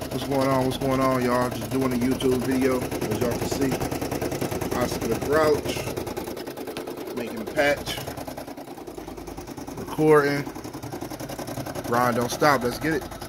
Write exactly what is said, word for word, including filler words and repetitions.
What's going on? What's going on, y'all? Just doing a YouTube video, as y'all can see. Oscar the Grouch, making a patch, recording. Grind don't stop. Let's get it.